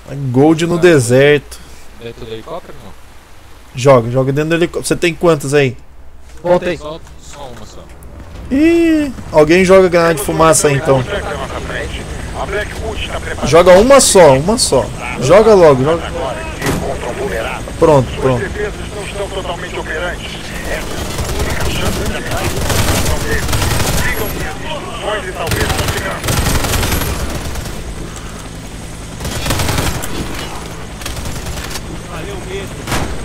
Gold no deserto. Dentro do helicóptero não? Joga dentro do helicóptero. Você tem quantas aí? Voltei. Só uma só. Ih, alguém joga granada de fumaça aí então. A Blackwood está preparada. Joga uma só. Joga logo, joga. Agora que se encontram vulneráveis. Pronto. As defesas não estão totalmente operantes. Essa é a única chance de acabar com a situação deles. Sigam minhas instruções e talvez consigamos. Valeu mesmo.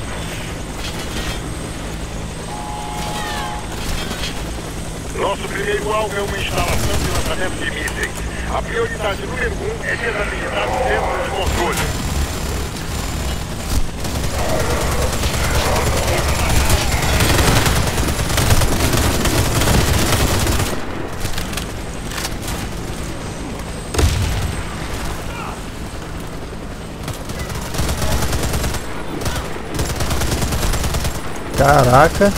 Nosso primeiro alvo é uma instalação de lançamento de mísseis. A prioridade número 1 é desabilitar o centro de controle. Caraca.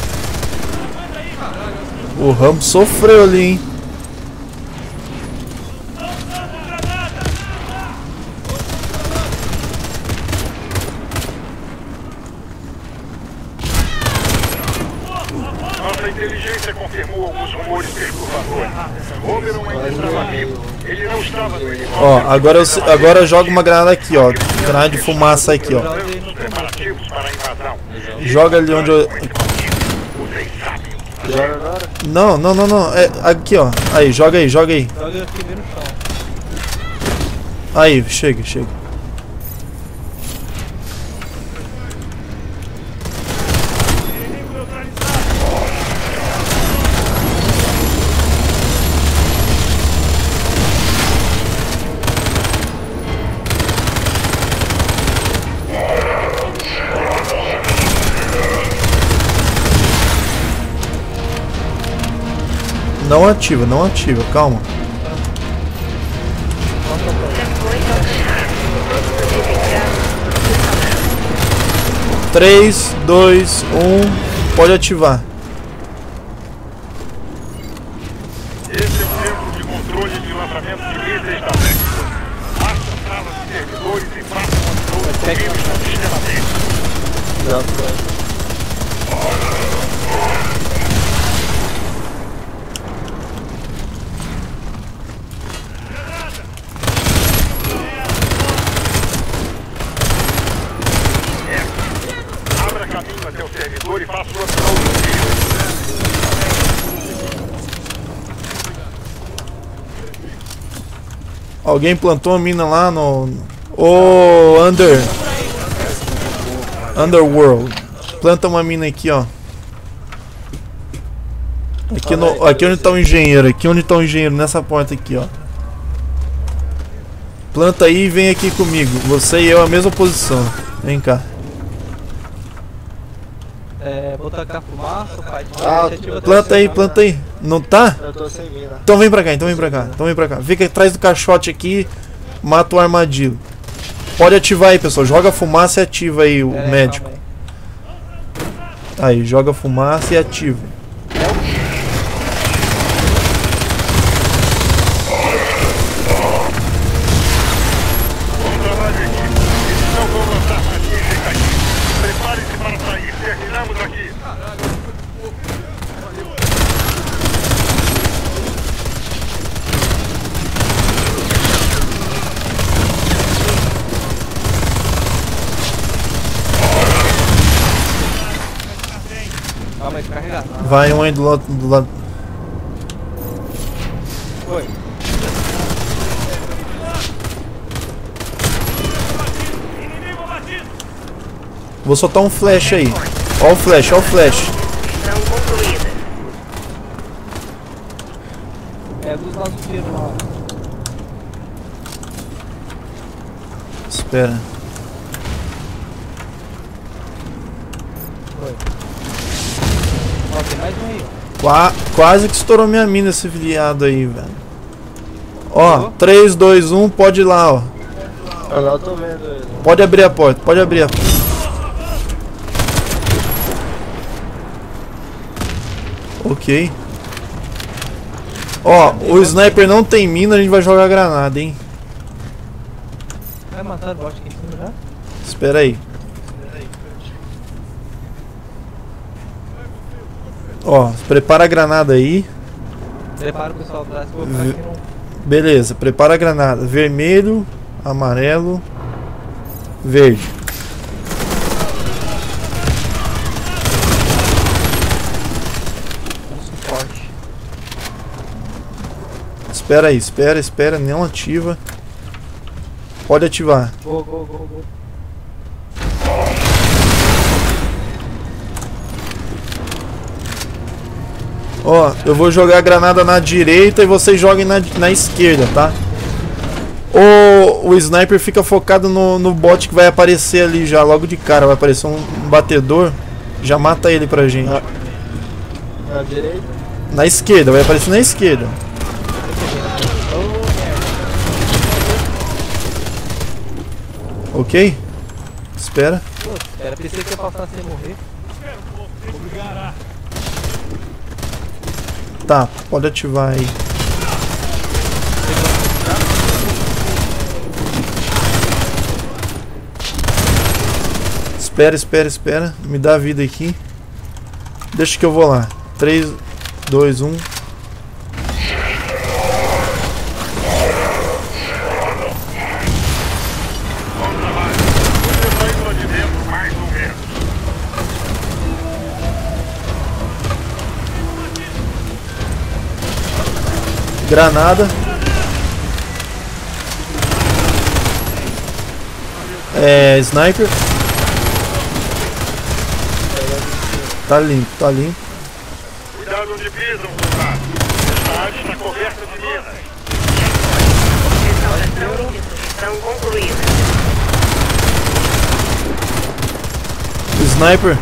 O Rambo sofreu ali, hein? Nossa inteligência confirmou alguns rumores perturbadores. Oberon ainda estava vivo. Ele não estava no helicóptero. Ó, agora joga uma granada aqui, ó. Granada de fumaça aqui, ó. Os preparativos para a invasão. Joga ali onde eu... Vocês sabem. Joga agora? Não. É aqui, ó. Aí, joga aí. Joga aqui no chão. Aí, chega. Não ativa, calma. Três, dois, pode ativar. Esse é o centro de controle de lançamento de mísseis da Blackwood. Faça salas de servidores e façam controle comuns no sistema deles. Abra caminho até o servidor e faça o upload do vírus. Alguém plantou a mina lá no... Underworld. Planta uma mina aqui, ó. Aqui onde tá o engenheiro. Nessa porta aqui, ó. Planta aí e vem aqui comigo. Você e eu, a mesma posição. Vem cá. Vou tacar fumaça, pai. Planta aí. Não tá? Eu tô sem mina. Então vem pra cá. Fica atrás do caixote aqui. Mata o armadilho. Pode ativar aí, pessoal. Joga fumaça e ativa aí o médico. Aí, joga fumaça e ativa. Bom trabalho, equipe. Eles não vão lançar mais mísseis daqui. Prepare-se para sair. Terminamos aqui. Calma aí, carregar. Vai um aí do lado. Foi. Vou soltar um flash aí. Ó o flash. Não concluída. Dos nossos tiros lá. Espera. Foi. Ó, tem mais um aí. Quase que estourou minha mina esse viado aí, velho. Ó, 3, 2, 1, pode ir lá, ó. Eu tô vendo ele. Pode abrir a porta. Ok. Ó, o sniper não tem mina, a gente vai jogar granada, hein. Vai matar o bot aqui em cima já? Espera aí. Ó, prepara a granada aí. Prepara o pessoal atrás, vou ficar aqui no... Beleza, prepara a granada. Vermelho, amarelo, verde. suporte. Espera aí, espera, não ativa. Pode ativar. Go. Ó, eu vou jogar a granada na direita e vocês joguem na esquerda, tá? O sniper fica focado no bot que vai aparecer ali já, logo de cara. Vai aparecer um batedor. Já mata ele pra gente. Na direita. Na esquerda, vai aparecer na esquerda. Ok? Espera. Pô, era pensei que ia passar sem morrer. Tá, pode ativar aí. Espera. Me dá a vida aqui. Deixa que eu vou lá. 3, 2, 1. Granada. Sniper. Tá limpo. Cuidado onde pisam, soldado. Esta área está coberta de minas. Restauração e destruição concluída. Sniper.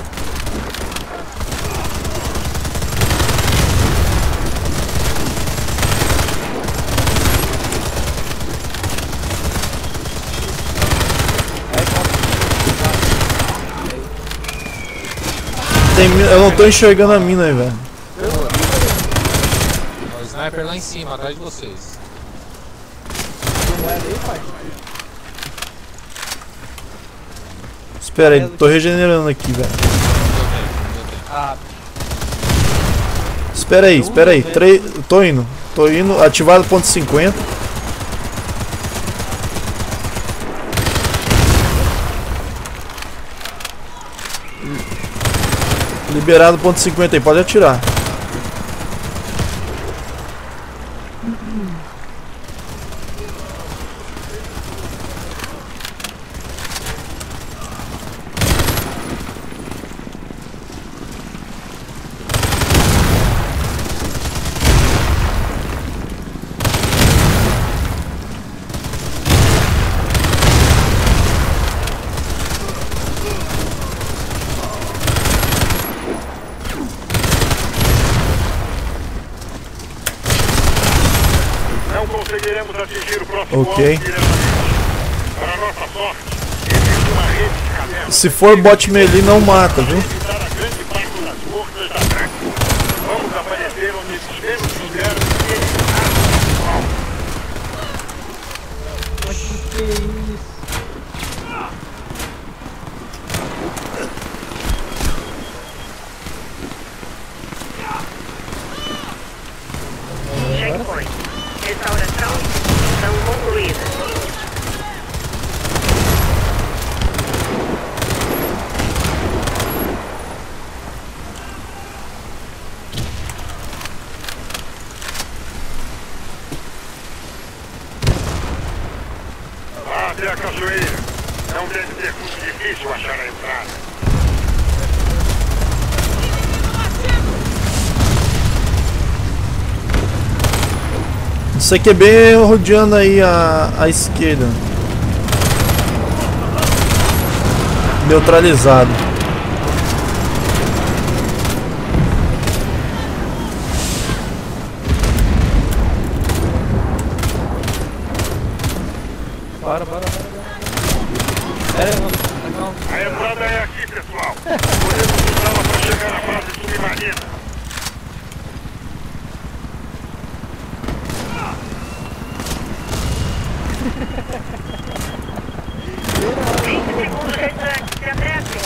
Eu não tô enxergando a mina aí, velho. O sniper lá em cima, atrás de vocês. Espera aí, tô regenerando aqui, velho. Ah, Espera aí. Tô indo. Ativado ponto 50. Liberado ponto 50 aí, pode atirar. Não conseguiremos atingir o próximo Ok. alvo diretamente. Para nossa sorte, existe uma rede de cavernas. Se for bot melee, não mata, viu? Evitar a grande parte das forças da Drax. Vamos aparecer onde esses menos puderam e eliminar o alvo. mas que isso? Checkpoint. Restauração e destruição concluída. Vá até a cachoeira. Não deve ser muito difícil achar a entrada. Isso aqui é bem rodeando aí a esquerda. Neutralizado. Para. Pera aí, mano. Calma. A entrada é aqui, pessoal. Podemos usá-la para chegar à base submarina. 20 segundos restantes. Se apressem.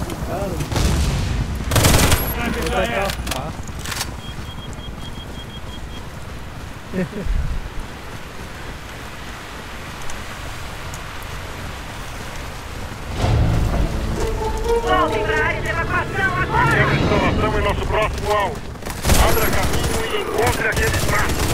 Voltem para a área de evacuação agora! Temos instalação em nosso próximo alvo. Abra caminho e encontre aquele traço.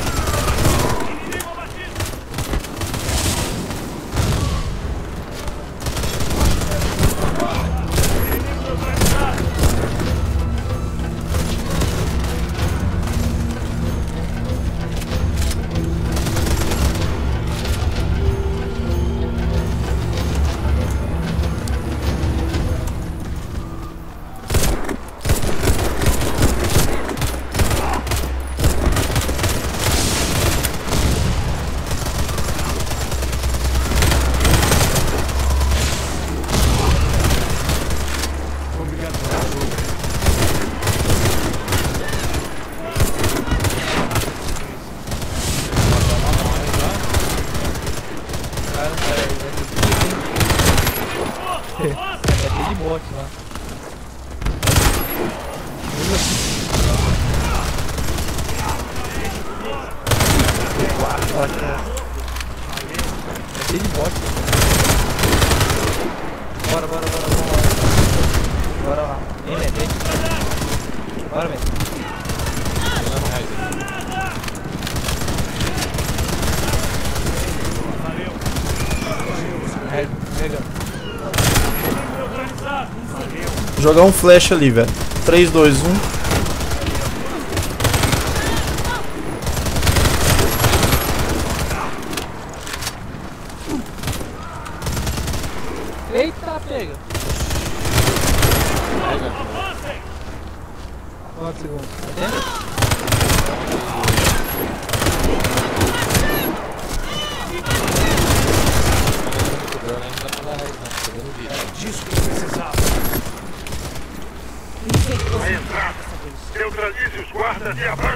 Jogar um flash ali, velho. 3, 2, 1. Eita, pega! Quantos segundos? A entrada. Neutralize os guardas e avance.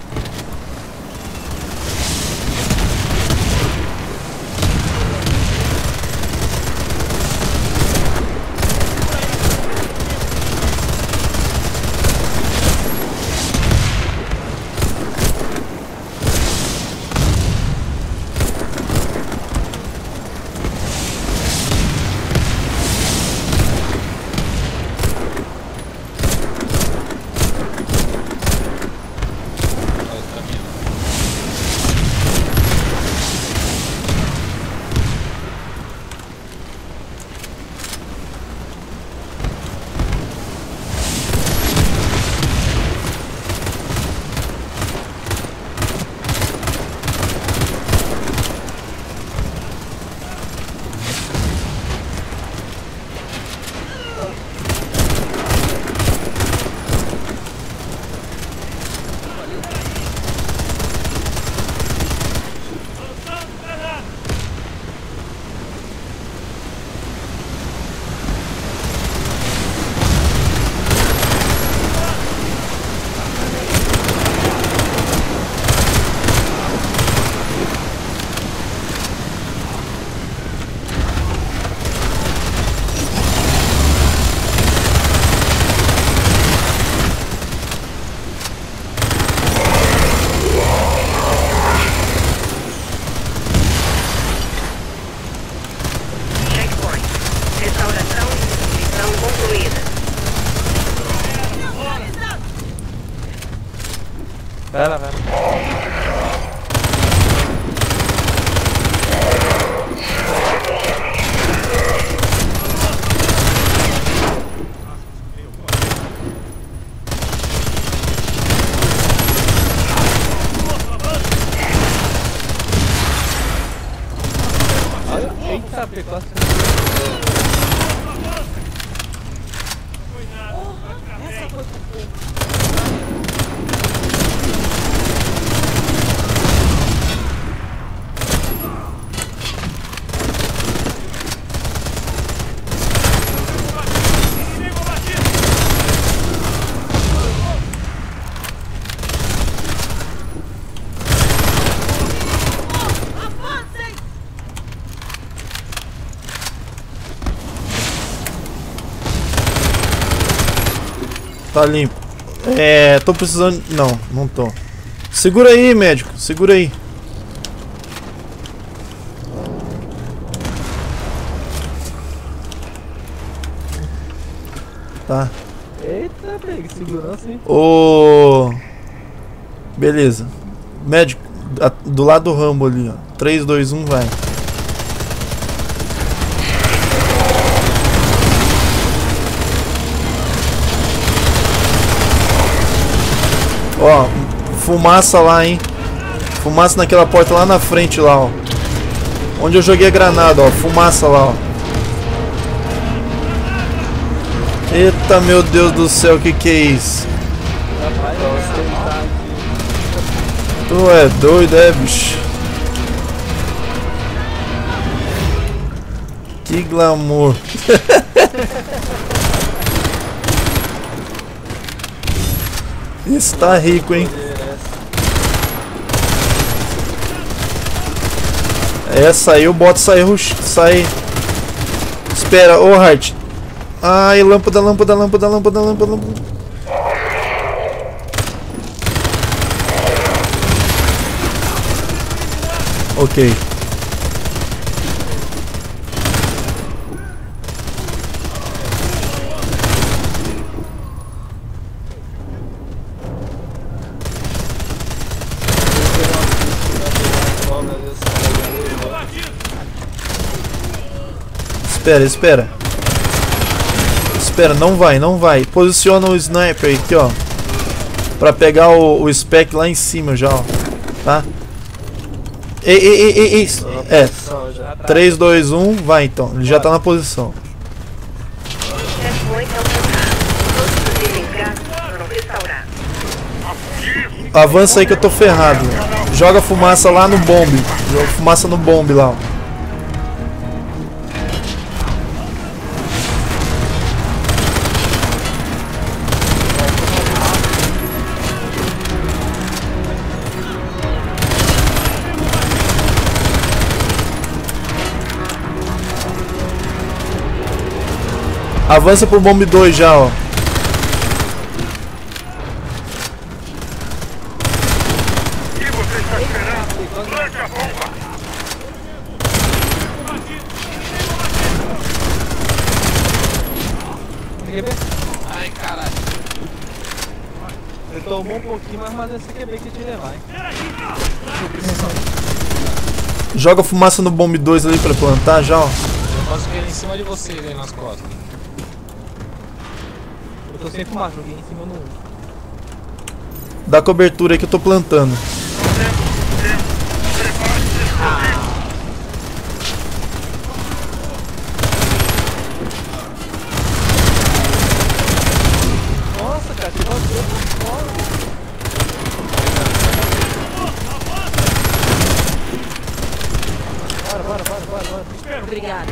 Pera, velho. Eita, pegou assim. Tá limpo. Tô precisando... Não, não tô. Segura aí, médico. Segura aí. Tá. Eita, pega, segurança, hein? Beleza. Médico, do lado do Rambo ali, ó. 3, 2, 1, vai. Ó, fumaça lá, hein. Fumaça naquela porta lá na frente, lá, ó. Onde eu joguei a granada, ó. Fumaça lá, ó. Eita, meu Deus do céu, que é isso? Rapaz, você tá aqui. Tu é doido, bicho? Que glamour. Isso tá rico, hein? Essa aí o bot sai. Espera, ô Hart. Ai, lâmpada. Ok. Espera. Espera, não vai. Posiciona o sniper aqui, ó. Pra pegar o spec lá em cima já, ó. Tá? Ei. 3, 2, 1, vai então. Ele já tá na posição. Avança aí que eu tô ferrado. Joga fumaça lá no bombe. Joga fumaça no bombe lá, ó. Avança pro bombe 2 já, ó. E você está esperando? Plante a bomba! Ai, caralho. Ele tomou um pouquinho, mas esse QB que te levar, hein? Joga fumaça no bombe 2 ali pra plantar já, ó. Eu posso ver em cima de vocês aí nas costas. Eu tô sem fumar, joguei em cima no 1. Dá cobertura aí que eu tô plantando. Nossa, cara, que bagulho fora. Bora. Obrigada.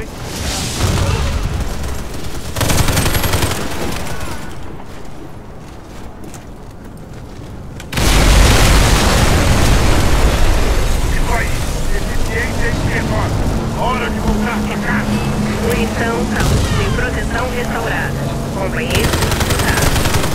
Hora de voltar pra casa. Munição alta e proteção restaurada. Companheiro disputado.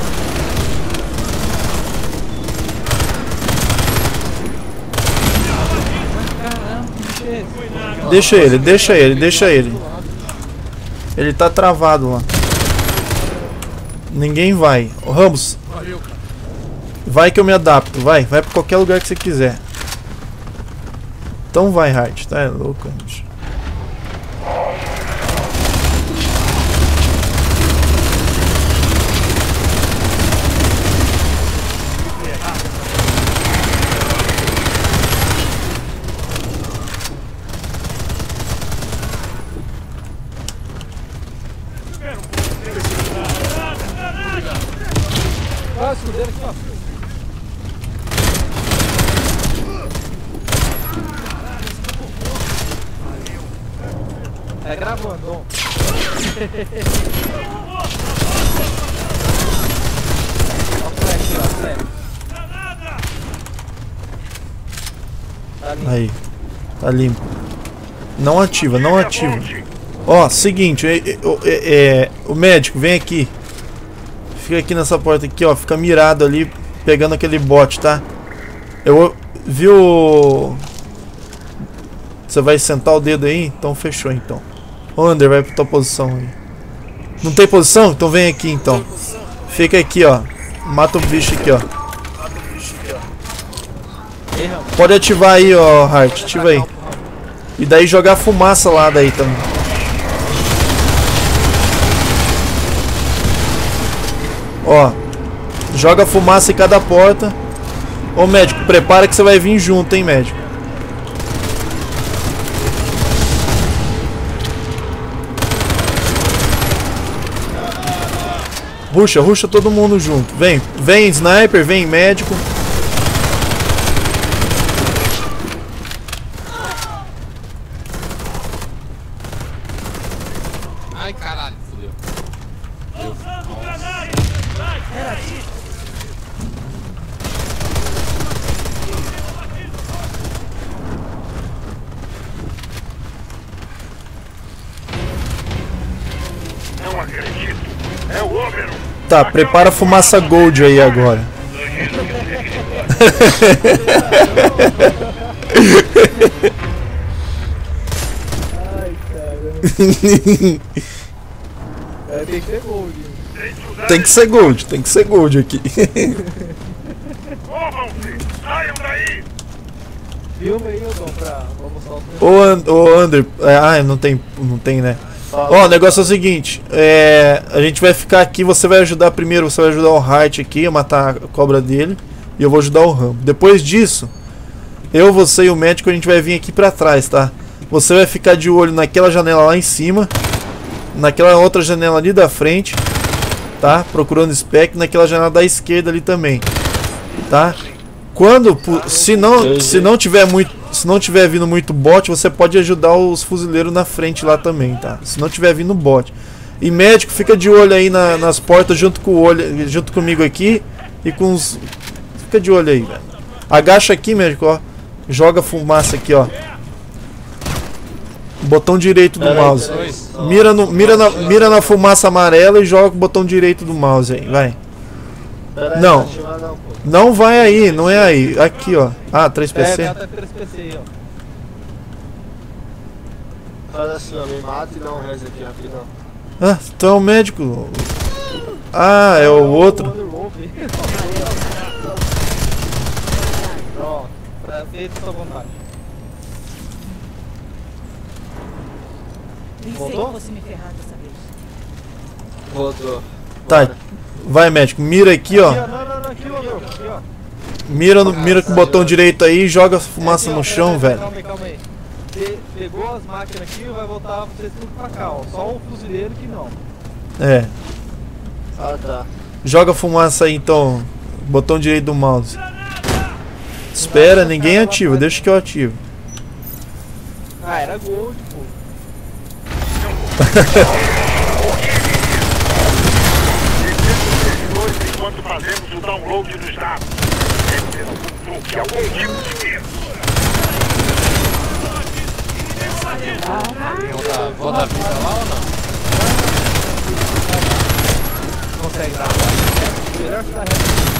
Caramba, que bicho é esse? Deixa ele. Ele tá travado lá. Ninguém vai. Ô, Ramos. Vai que eu me adapto. Vai pra qualquer lugar que você quiser. Então vai, Hart. Tá louco, bicho. Ah, escudeiro aqui, ó. É gravando, ó. Ó o flash, ó, sério. Tá limpo. Aí. Tá limpo. Não ativa. Ó, seguinte. O médico, vem aqui. Fica aqui nessa porta aqui, ó. Fica mirado ali, pegando aquele bot, tá? Eu vi o... Você vai sentar o dedo aí? Então fechou, então. Ô, Ander, vai pra tua posição aí. Não tem posição? Então vem aqui, então. Fica aqui, ó. Mata o bicho aqui, ó. Pode ativar aí, ó, Hart. Ativa aí. E daí jogar fumaça lá daí também. Ó. Joga fumaça em cada porta. Ô, médico, prepara que você vai vir junto, hein, médico. Ruxa todo mundo junto. Vem sniper, vem médico. Ai, caralho, fudeu. Não acredito. É o Oberon. Tá, prepara a fumaça gold aí agora. Ai, caramba. Tem que ser gold. Tem que ser gold aqui. Movam-se! Saiam daí! Filma aí, Dom, pra mostrar o... Ô, Ander, não tem, né? Ó, o negócio é o seguinte, a gente vai ficar aqui, você vai ajudar primeiro, você vai ajudar o Hart aqui a matar a cobra dele, e eu vou ajudar o Rambo. Depois disso, você e o médico, a gente vai vir aqui pra trás, tá? Você vai ficar de olho naquela janela lá em cima, naquela outra janela ali da frente, tá? Procurando spec, naquela janela da esquerda ali também, tá? Se não tiver vindo muito bot, você pode ajudar os fuzileiros na frente lá também, tá? Se não tiver vindo bot. E médico, fica de olho aí nas portas junto comigo aqui e com os... Fica de olho aí, velho. Agacha aqui, médico, ó. Joga fumaça aqui, ó. Botão direito do mouse. Mira na fumaça amarela e joga com o botão direito do mouse aí, vai. Não. Não vai aí, não é aí. Aqui, ó. Ah, 3PC? Tá 3PC aí, ó. Faz assim, ó, me mata e dá um res aqui, rapidão. Ah, então é o médico. Ah, é o outro. Pronto, pra feito sua vontade. Pensei que fosse me ferrar dessa vez. Voltou. Tá, vai médico, mira aqui, ó. Não, aqui, ó. Aqui, ó. Mira com o botão direito aí e joga fumaça no chão, velho. Calma aí. Você pegou as máquinas aqui e vai voltar vocês tudo pra cá, ó. Só o fuzileiro que não. É. Ah, tá. Joga fumaça aí então. Botão direito do mouse. Espera, ninguém ativa, deixa que eu ativo. Ah, era gold, pô. Enquanto fazemos o download dos dados. Deve ter algum truque, algum tipo de medo. Vou dar vida lá ou não? Consegue dar reto? Melhor que dar reto.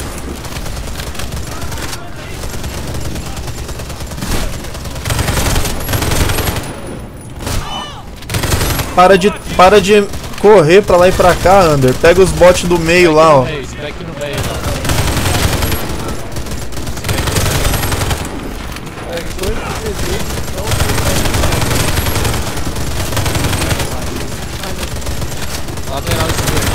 Para de correr pra lá e pra cá, Ander. Pega os bots do meio lá, ó. Spec no meio, lateral esquerdo.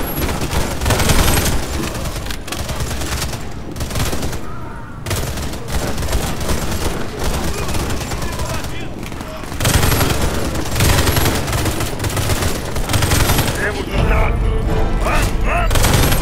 Temos os dados. Vamos!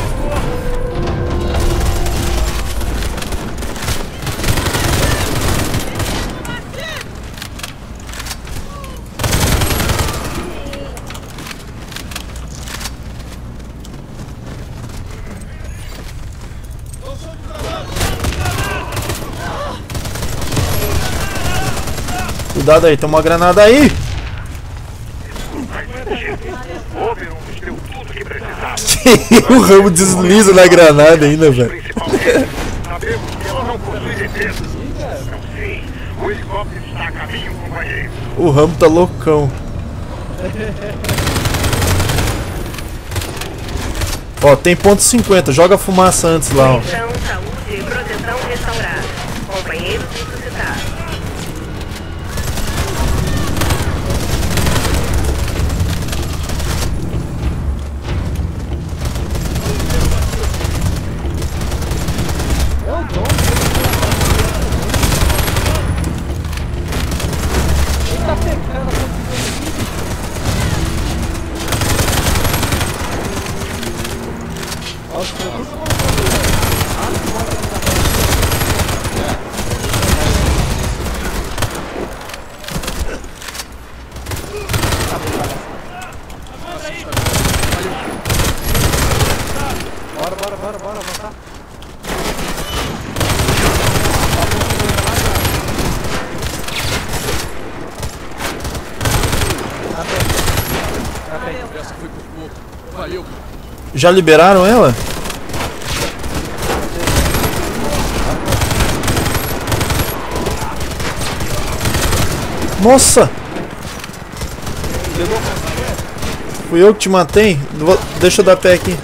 Cuidado aí, tem uma granada aí. Oberon nos deu tudo que que precisar. O Rambo desliza na granada ainda, velho. Principalmente, sabemos que ela não possui defesa. Sim, o helicóptero está a caminho, companheiro. O Rambo tá loucão. Ó, tem ponto 50, joga a fumaça antes lá, ó. Então, saúde e proteção restaurada. Companheiros ressuscitados. Tá pegando a Bora avançar. Essa foi por pouco. Valeu. Já liberaram ela? Nossa! Fui eu que te matei? Deixa eu dar pé aqui.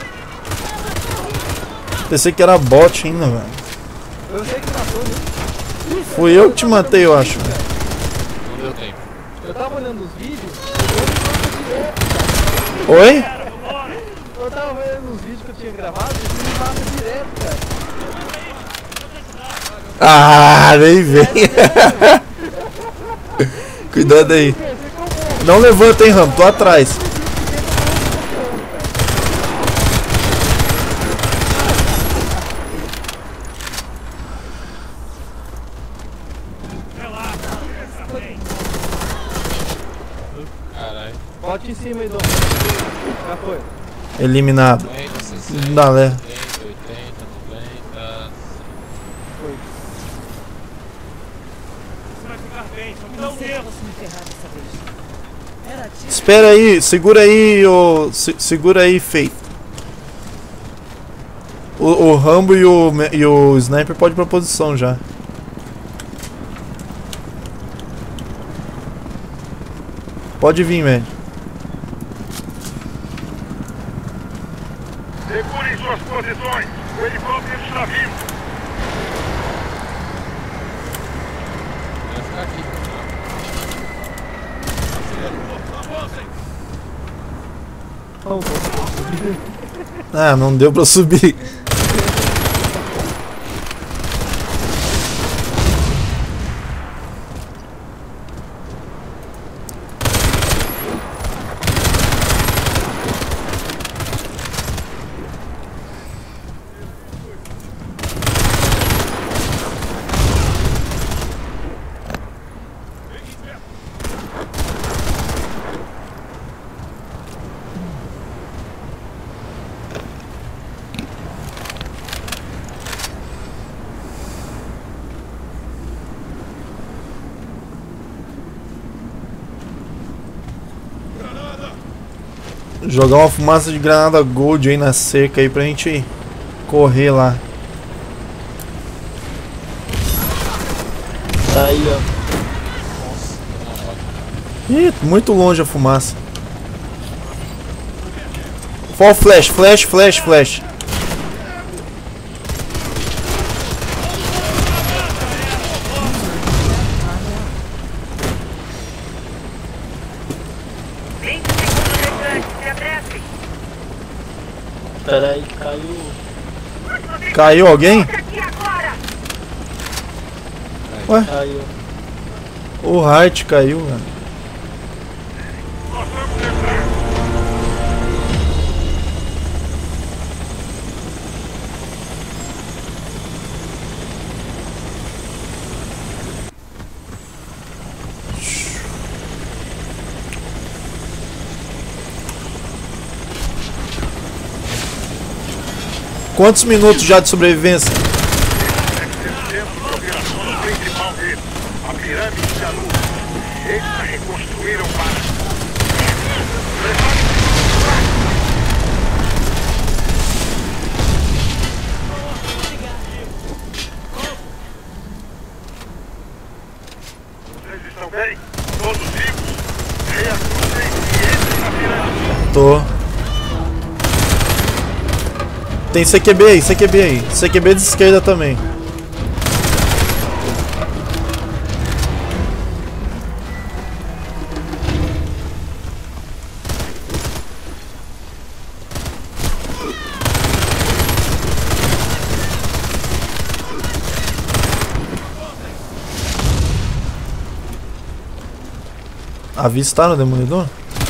Pensei que era bot ainda, velho. Eu sei que matou, né? Fui eu que te matei, eu acho. Não deu tempo. Eu tava olhando os vídeos. Oi? Eu tava vendo os vídeos que eu tinha gravado e ele mata direto, cara. Ah, nem vem. Cuidado aí. Não levanta, hein, Ram, tô atrás. Caralho. Bote em cima aí, Dom. Já foi. Eliminado. 90, 60, Não dá, né? 80, 90. Espera aí, segura aí, segura aí, Faith. O Rambo e o Sniper pode ir pra posição já. Pode vir, velho. Segurem suas posições. O helicóptero está vindo. Vai ficar aqui. Ah, não deu pra subir. Jogar uma fumaça de granada gold aí na cerca aí pra gente correr lá. Aí, ó. Ih, muito longe a fumaça. Fall flash, flash, flash, flash. Pera aí, caiu. Caiu alguém? Ué, Caiu. o Hart caiu, velho. Quantos minutos já de sobrevivência? Centro de operações principal dele, a pirâmide da luz. Eles a reconstruíram para... Vocês estão bem? Todos vivos? Reajustem e entrem na pirâmide. Tô. Tem CQB aí, CQB aí. CQB de esquerda também. Avistaram o demolidor?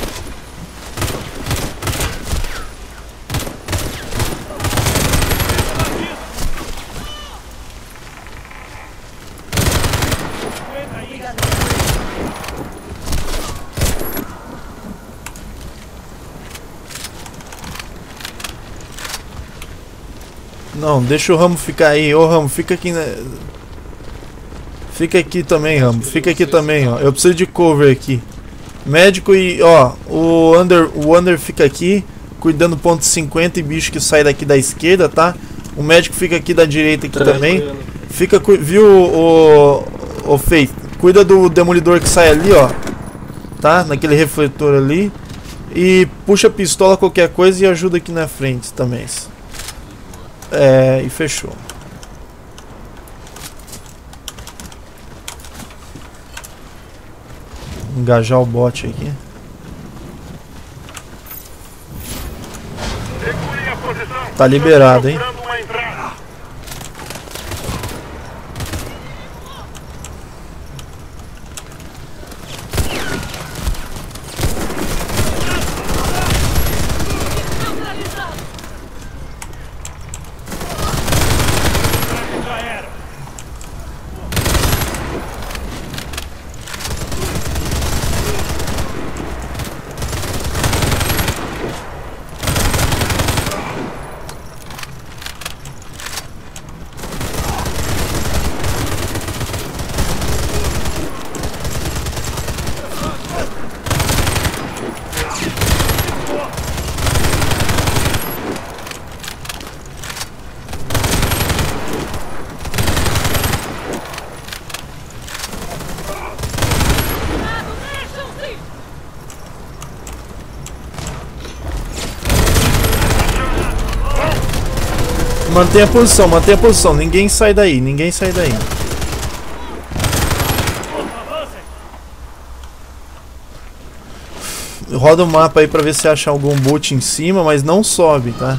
Não, deixa o Ramo ficar aí. Ô Ramo, fica aqui, né? Fica aqui também, Ramo. Fica aqui também, ó. Eu preciso de cover aqui. Médico e, ó, o Under fica aqui, cuidando do ponto 50 e bicho que sai daqui da esquerda, tá? O médico fica aqui da direita aqui também. Fica, viu, o Faith? Cuida do demolidor que sai ali, ó. Tá? Naquele refletor ali. E puxa a pistola, qualquer coisa, e ajuda aqui na frente também. É, e fechou. Engajar o bot aqui. Segurem a posição. Tá liberado, hein? Estamos procurando uma entrada. Mantenha a posição, ninguém sai daí, ninguém sai daí. Roda o mapa aí pra ver se acha algum boot em cima, mas não sobe, tá?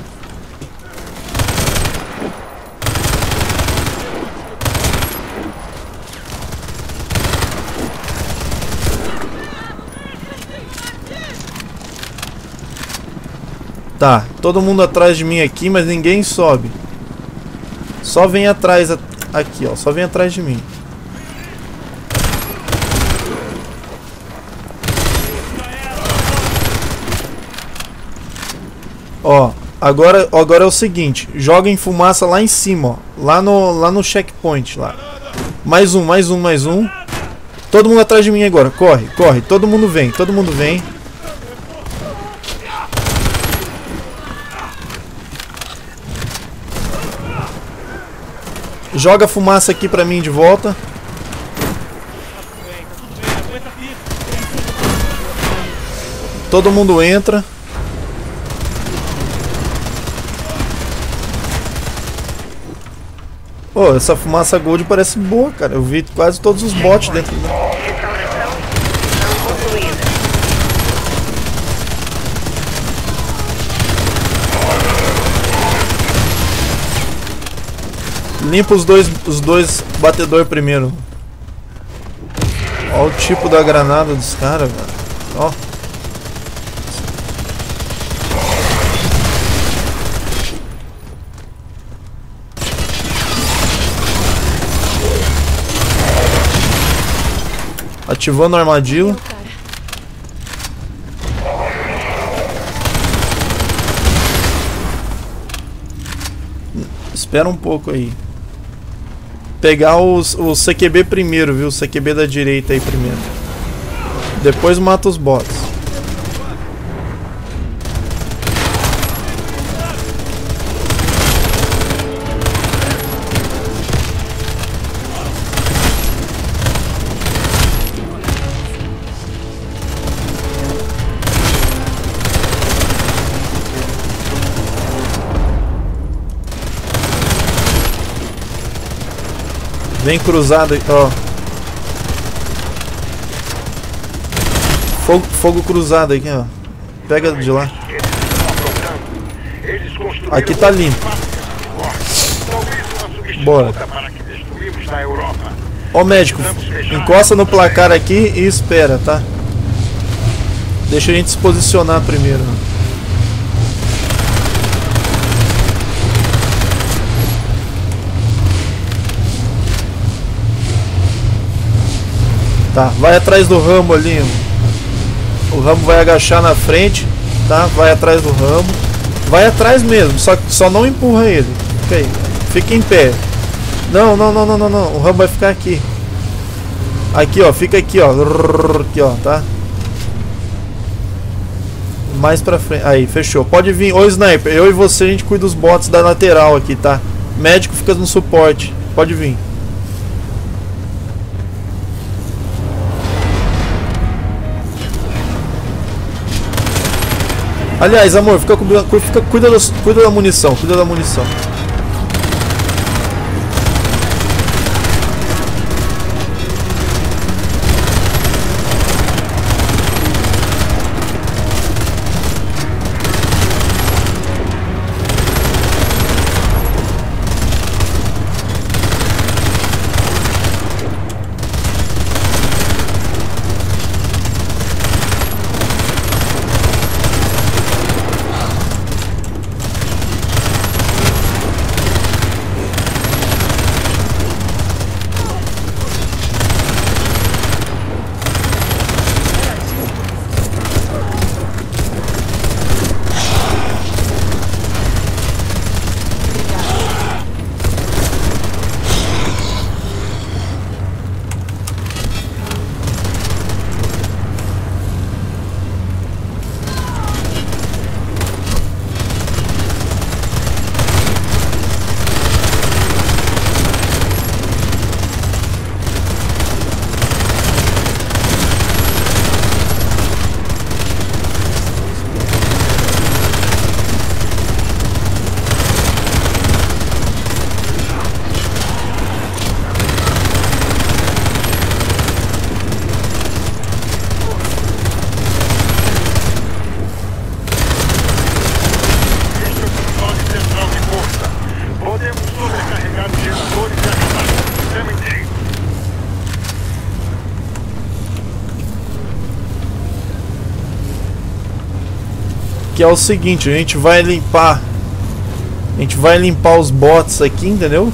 Tá, todo mundo atrás de mim aqui, mas ninguém sobe. Só vem atrás, aqui ó, só vem atrás de mim. Ó, agora é o seguinte, joga em fumaça lá em cima, ó, lá no checkpoint lá. Mais um. Todo mundo atrás de mim agora, corre, todo mundo vem. Joga fumaça aqui pra mim de volta. Todo mundo entra. Pô, essa fumaça gold parece boa, cara. Eu vi quase todos os bots dentro. Restauração não concluída. Limpa os dois batedor primeiro. Olha o tipo da granada dos caras, velho. Ó. Ativando a armadilha. Espera um pouco aí. Pegar o CQB primeiro, viu? O CQB da direita aí primeiro. Depois mata os bots. Vem cruzado aí, ó. Fogo cruzado aqui, ó. Pega de lá. Aqui tá limpo. Bora. Ó, médico, encosta no placar aqui e espera, tá? Deixa a gente se posicionar primeiro. Tá, vai atrás do Rambo ali. O Rambo vai agachar na frente, tá? Vai atrás do Rambo. Vai atrás mesmo, só não empurra ele. Fica aí. Fica em pé. Não. O Rambo vai ficar aqui. Aqui, ó. Fica aqui, ó. Aqui, ó, tá? Mais pra frente. Aí, fechou. Pode vir. Ô, Sniper, eu e você, a gente cuida dos bots da lateral aqui, tá? Médico fica no suporte. Pode vir. Aliás, amor, cuida da munição. Cuida da munição. Que é o seguinte, a gente vai limpar os bots aqui, entendeu?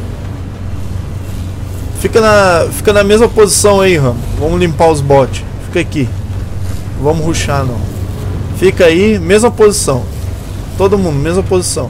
Fica na mesma posição aí, Ram. Vamos limpar os bots. Fica aqui. Vamos rushar não. Fica aí, mesma posição. Todo mundo, mesma posição.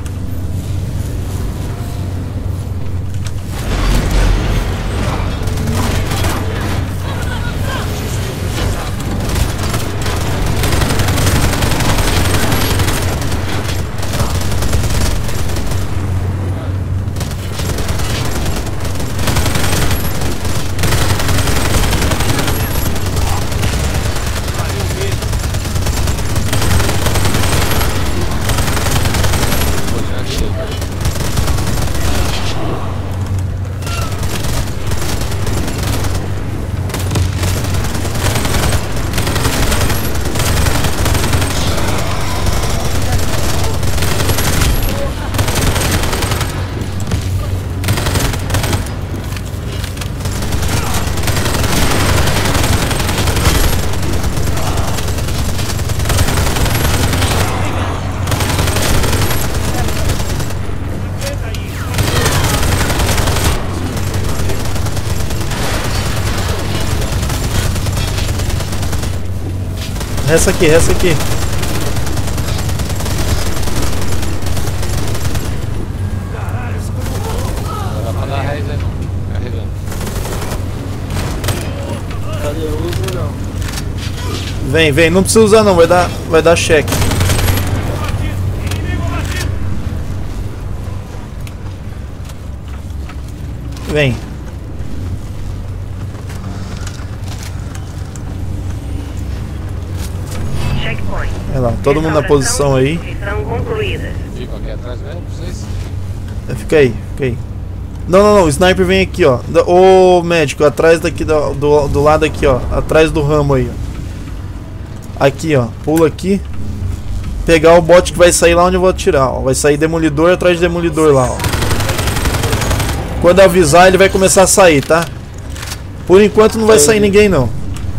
Essa aqui. Vai pra dar raiz aí, não. Carregando. Cadê o uso não? Vem, não precisa usar não, vai dar cheque. Vem. Checkpoint. Olha lá, todo mundo na posição aí. Missão concluída. Fico aqui atrás mesmo, vocês. Fica aí. Não, o sniper vem aqui, ó. Ô, médico, atrás daqui, do lado aqui, ó. Atrás do ramo aí, ó. Aqui, ó. Pula aqui. Pegar o bot que vai sair lá onde eu vou atirar, ó. Vai sair demolidor atrás de demolidor lá, ó. Quando avisar, ele vai começar a sair, tá? Por enquanto não vai sair ninguém, não.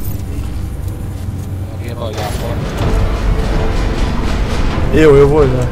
Alguém vai olhar fora. Eu vou olhar.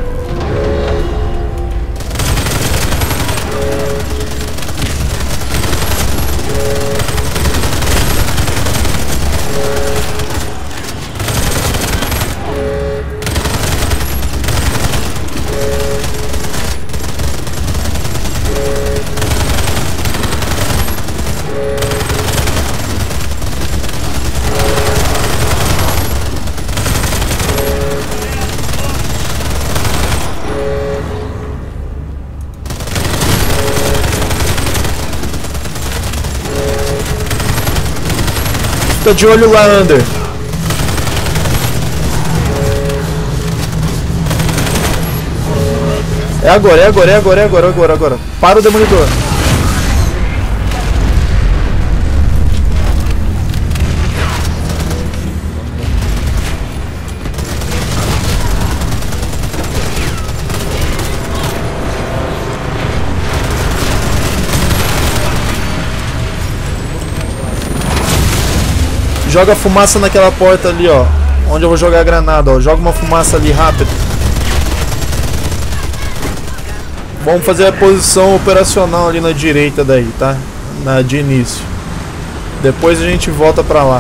Fica de olho lá, Under. É agora. Para o demolidor. Joga fumaça naquela porta ali, ó. Onde eu vou jogar a granada, ó. Joga uma fumaça ali rápido. Vamos fazer a posição operacional ali na direita daí, tá? De início. Depois a gente volta pra lá.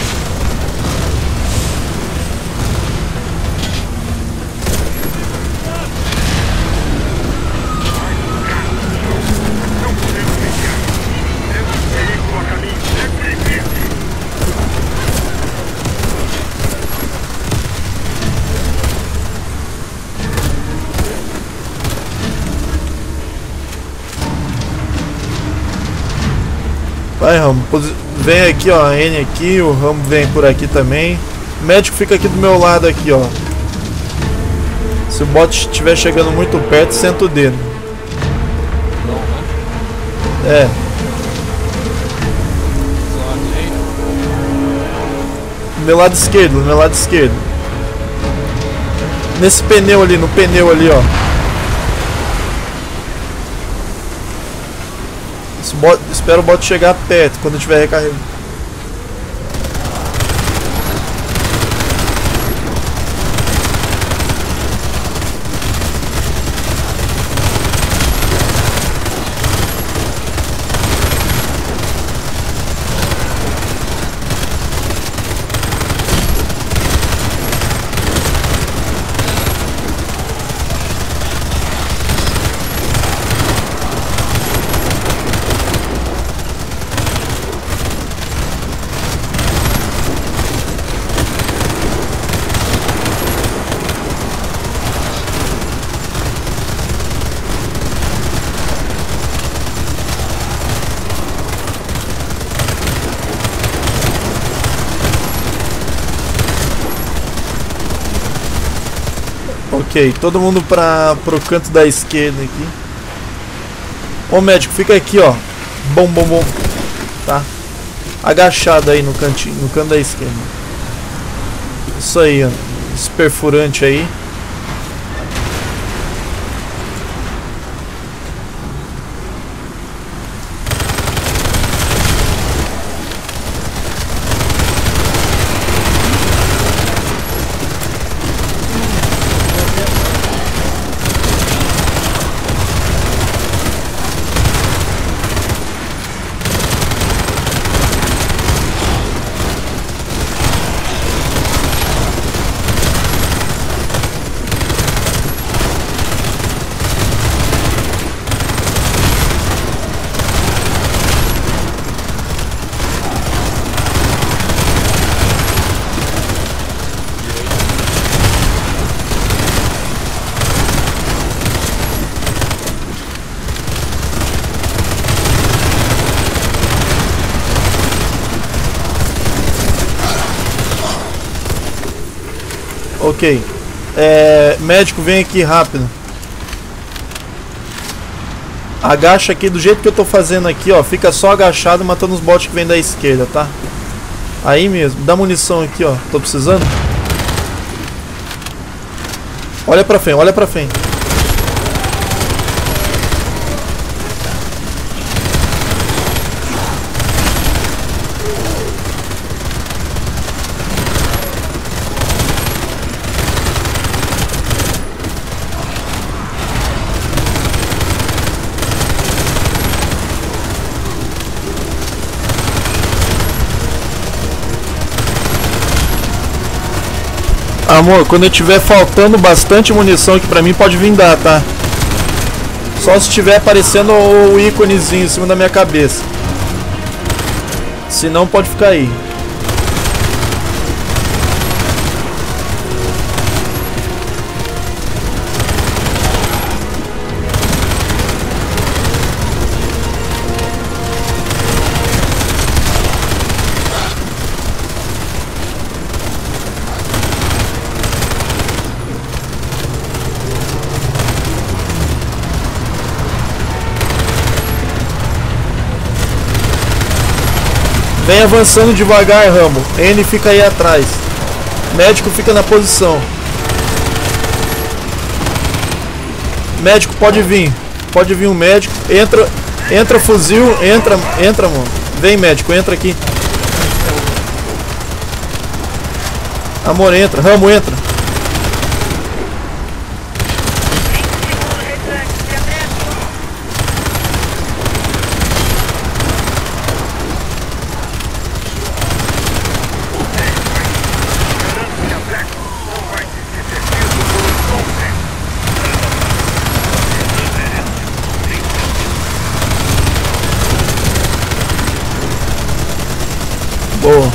Vai, Rambo. Vem aqui, ó. N aqui. O Rambo vem por aqui também. O médico fica aqui do meu lado aqui, ó. Se o bot estiver chegando muito perto, senta o dedo. É. Meu lado esquerdo. Nesse pneu ali, no pneu ali, ó. Espero o bot chegar perto quando estiver recarregando. Ok, todo mundo pro canto da esquerda aqui. Ô médico, fica aqui, ó. Bom. Tá? Agachado aí no cantinho, no canto da esquerda. Isso aí, ó. Esse perfurante aí. Ok. Médico, vem aqui rápido. Agacha aqui do jeito que eu tô fazendo aqui, ó. Fica só agachado matando os bots que vem da esquerda, tá? Aí mesmo. Dá munição aqui, ó. Tô precisando. Olha pra frente, olha pra frente. Amor, quando eu tiver faltando bastante munição aqui pra mim, pode vir dar, tá? Só se tiver aparecendo o íconezinho em cima da minha cabeça. Se não, pode ficar aí. Vem avançando devagar, Rambo. N fica aí atrás. Médico fica na posição. Médico pode vir. Pode vir um médico. Entra fuzil. Entra, mano. Vem, médico, entra aqui. Amor, entra. Rambo, entra. Boa.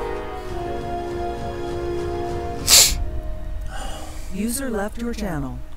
User left your channel.